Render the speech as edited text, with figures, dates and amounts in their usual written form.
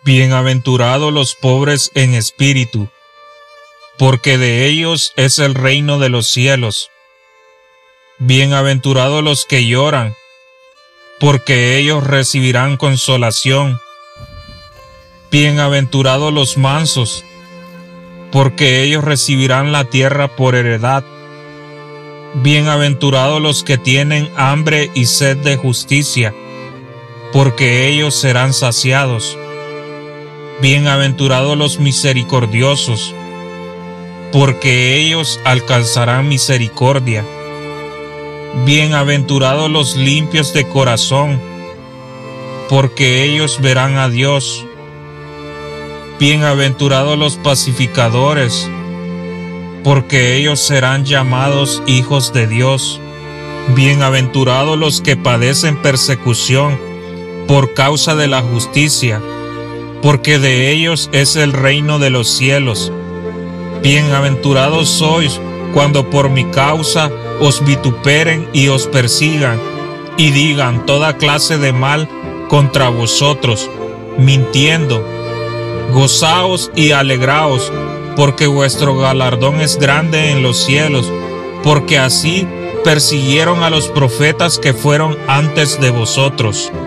Bienaventurados los pobres en espíritu, porque de ellos es el reino de los cielos. Bienaventurados los que lloran, porque ellos recibirán consolación. Bienaventurados los mansos, porque ellos recibirán la tierra por heredad. Bienaventurados los que tienen hambre y sed de justicia, porque ellos serán saciados. Bienaventurados los misericordiosos, porque ellos alcanzarán misericordia. Bienaventurados los limpios de corazón, porque ellos verán a Dios. Bienaventurados los pacificadores, porque ellos serán llamados hijos de Dios. Bienaventurados los que padecen persecución por causa de la justicia, porque de ellos es el reino de los cielos. Bienaventurados sois cuando por mi causa os vituperen y os persigan, y digan toda clase de mal contra vosotros, mintiendo. Gozaos y alegraos, porque vuestro galardón es grande en los cielos, porque así persiguieron a los profetas que fueron antes de vosotros.